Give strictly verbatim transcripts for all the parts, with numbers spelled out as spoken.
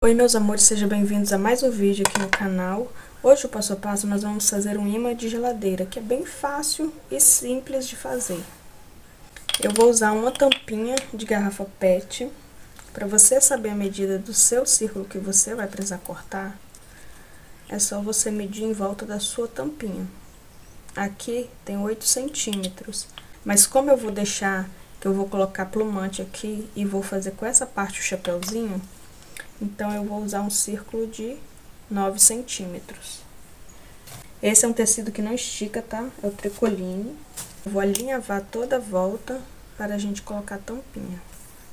Oi meus amores, sejam bem-vindos a mais um vídeo aqui no canal. Hoje o passo a passo nós vamos fazer um imã de geladeira, que é bem fácil e simples de fazer. Eu vou usar uma tampinha de garrafa pet. Para você saber a medida do seu círculo que você vai precisar cortar, é só você medir em volta da sua tampinha. Aqui tem oito centímetros, mas como eu vou deixar, que eu vou colocar plumante aqui e vou fazer com essa parte o chapéuzinho, então, eu vou usar um círculo de nove centímetros. Esse é um tecido que não estica, tá? É o tricoline. Eu vou alinhavar toda a volta para a gente colocar a tampinha.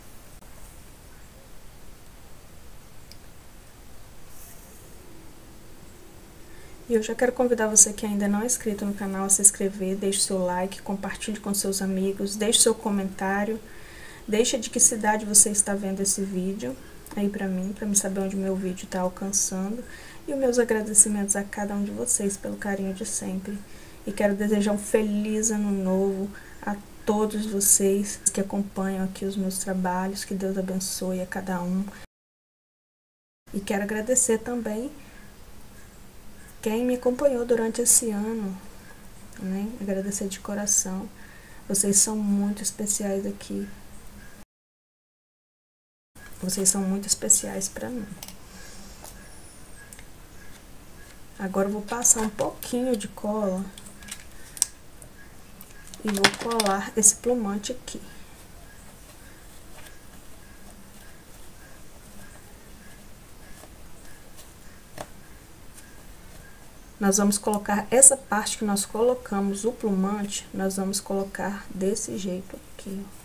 E eu já quero convidar você que ainda não é inscrito no canal a se inscrever, deixe seu like, compartilhe com seus amigos, deixe seu comentário, deixe de que cidade você está vendo esse vídeo aí pra mim, pra me saber onde o meu vídeo tá alcançando, e os meus agradecimentos a cada um de vocês pelo carinho de sempre. E quero desejar um feliz ano novo a todos vocês que acompanham aqui os meus trabalhos, que Deus abençoe a cada um. E quero agradecer também quem me acompanhou durante esse ano, né? Agradecer de coração, vocês são muito especiais aqui. Vocês são muito especiais pra mim. Agora eu vou passar um pouquinho de cola e vou colar esse plumante aqui. Nós vamos colocar essa parte que nós colocamos o plumante, nós vamos colocar desse jeito aqui, ó.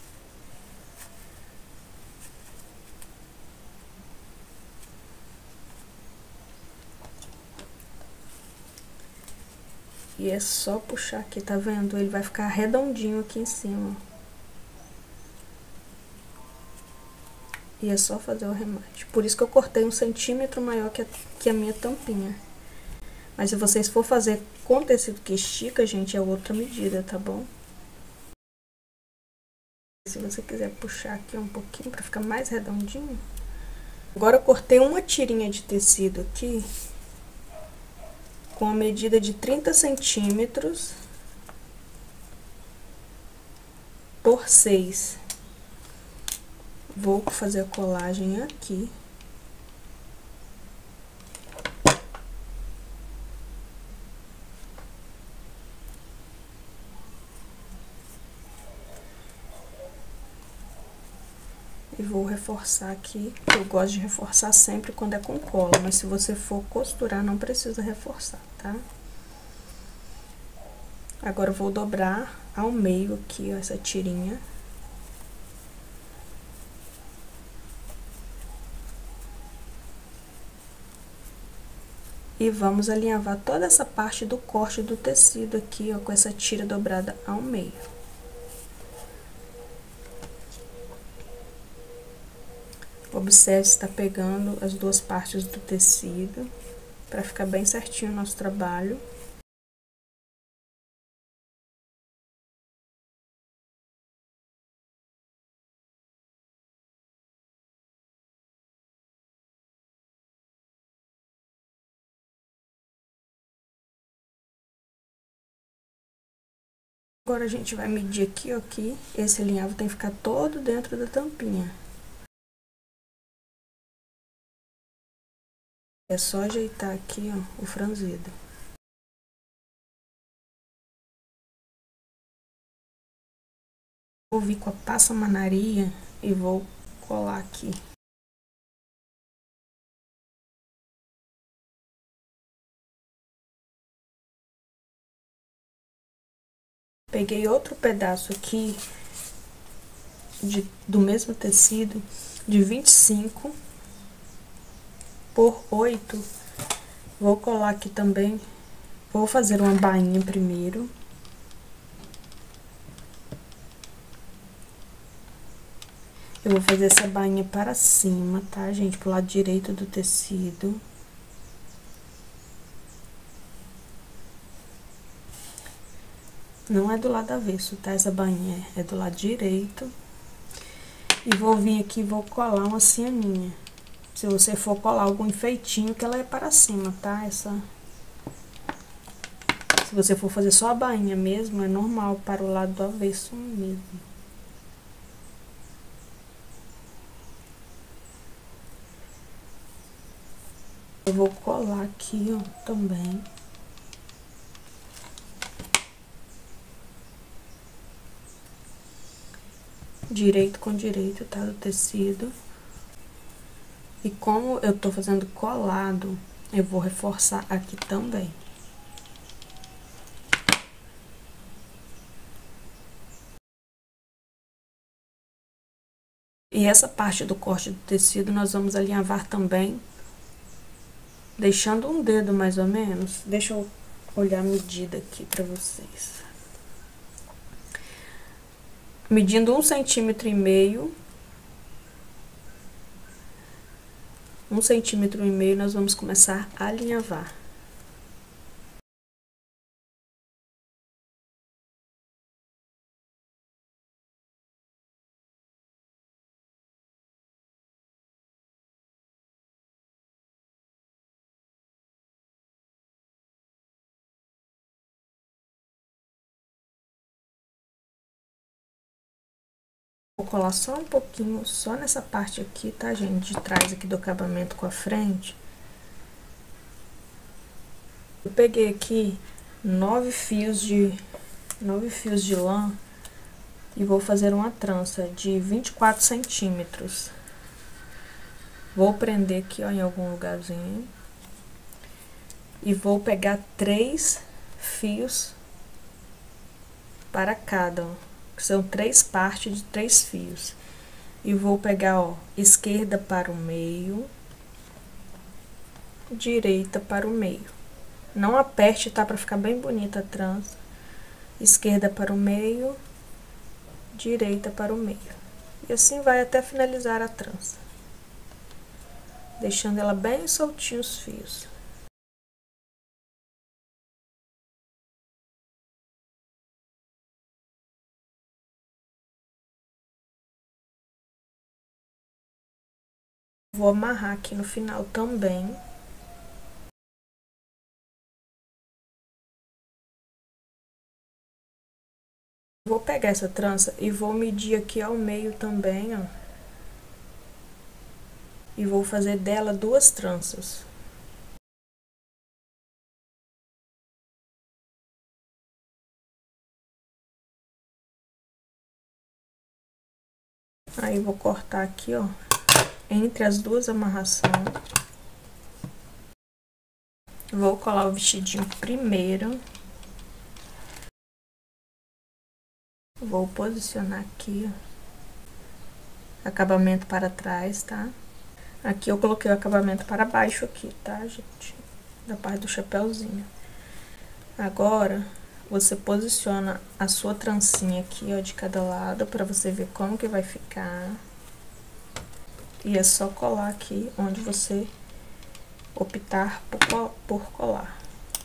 E é só puxar aqui, tá vendo? Ele vai ficar redondinho aqui em cima. E é só fazer o remate. Por isso que eu cortei um centímetro maior que a, que a minha tampinha. Mas se vocês for fazer com tecido que estica, gente, é outra medida, tá bom? Se você quiser puxar aqui um pouquinho pra ficar mais redondinho. Agora eu cortei uma tirinha de tecido aqui com a medida de trinta centímetros por seis. Vou fazer a colagem aqui. E vou reforçar aqui. Eu gosto de reforçar sempre quando é com cola, mas se você for costurar, não precisa reforçar, tá? Agora eu vou dobrar ao meio aqui, ó, essa tirinha. E vamos alinhavar toda essa parte do corte do tecido aqui, ó, com essa tira dobrada ao meio. Observe se tá pegando as duas partes do tecido, para ficar bem certinho o nosso trabalho. Agora a gente vai medir aqui, ó, que esse alinhavo tem que ficar todo dentro da tampinha. É só ajeitar aqui, ó, o franzido. Vou vir com a passamanaria e vou colar aqui. Peguei outro pedaço aqui de, do mesmo tecido, de vinte e cinco por oito. Vou colar aqui também. Vou fazer uma bainha primeiro. Eu vou fazer essa bainha para cima, tá, gente? Pro lado direito do tecido. Não é do lado avesso, tá? Essa bainha é do lado direito. E vou vir aqui e vou colar uma cianinha. Se você for colar algum enfeitinho, que ela é para cima, tá? Essa... Se você for fazer só a bainha mesmo, é normal para o lado do avesso mesmo. Eu vou colar aqui, ó, também. Direito com direito, tá? Do tecido. E como eu tô fazendo colado, eu vou reforçar aqui também. E essa parte do corte do tecido nós vamos alinhavar também, deixando um dedo mais ou menos. Deixa eu olhar a medida aqui pra vocês. Medindo um centímetro e meio. Um centímetro e meio nós vamos começar a alinhavar. Vou colar só um pouquinho, só nessa parte aqui, tá, gente? De trás aqui do acabamento com a frente. Eu peguei aqui nove fios de, nove fios de lã e vou fazer uma trança de vinte e quatro centímetros. Vou prender aqui, ó, em algum lugarzinho. E vou pegar três fios para cada, ó. Que são três partes de três fios. E vou pegar, ó, esquerda para o meio, direita para o meio. Não aperte, tá? Pra ficar bem bonita a trança. Esquerda para o meio, direita para o meio. E assim vai até finalizar a trança. Deixando ela bem soltinha os fios. Vou amarrar aqui no final também. Vou pegar essa trança e vou medir aqui ao meio também, ó. E vou fazer dela duas tranças. Aí, vou cortar aqui, ó, entre as duas amarrações. Vou colar o vestidinho primeiro. Vou posicionar aqui, ó, acabamento para trás, tá? Aqui eu coloquei o acabamento para baixo aqui, tá, gente? Da parte do chapéuzinho. Agora, você posiciona a sua trancinha aqui, ó, de cada lado, pra você ver como que vai ficar. E é só colar aqui onde você optar por, por colar.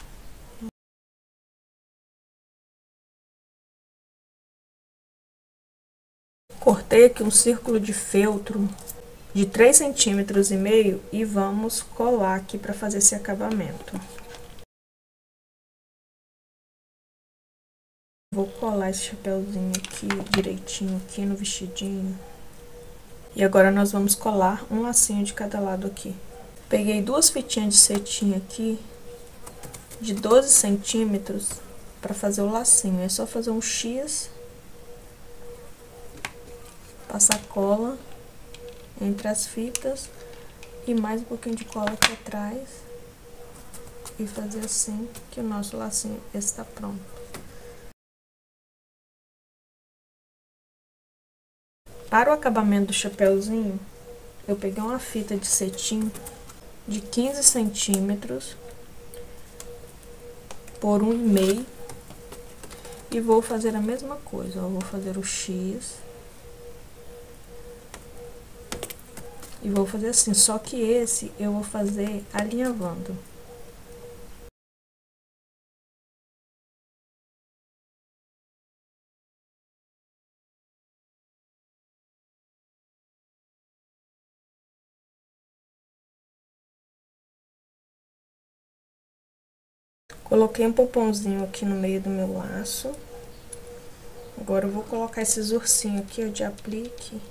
Cortei aqui um círculo de feltro de três centímetros e meio e vamos colar aqui para fazer esse acabamento. Vou colar esse chapéuzinho aqui direitinho aqui no vestidinho. E agora nós vamos colar um lacinho de cada lado aqui. Peguei duas fitinhas de cetim aqui de doze centímetros para fazer o lacinho. É só fazer um X, passar cola entre as fitas e mais um pouquinho de cola aqui atrás e fazer assim que o nosso lacinho está pronto. Para o acabamento do chapéuzinho, eu peguei uma fita de cetim de quinze centímetros por um e meio e vou fazer a mesma coisa, ó, vou fazer o X e vou fazer assim, só que esse eu vou fazer alinhavando. Coloquei um pomponzinho aqui no meio do meu laço. Agora eu vou colocar esses ursinhos aqui, ó, de aplique.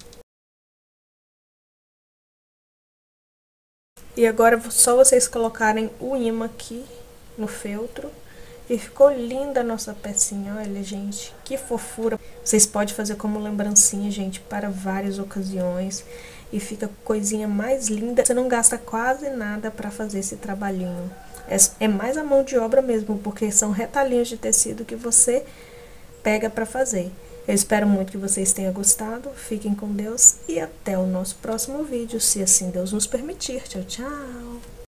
E agora só vocês colocarem o imã aqui no feltro. E ficou linda a nossa pecinha, olha, gente, que fofura. Vocês podem fazer como lembrancinha, gente, para várias ocasiões. E fica coisinha mais linda. Você não gasta quase nada para fazer esse trabalhinho. É, é mais a mão de obra mesmo, porque são retalhinhos de tecido que você pega para fazer. Eu espero muito que vocês tenham gostado. Fiquem com Deus e até o nosso próximo vídeo, se assim Deus nos permitir. Tchau, tchau!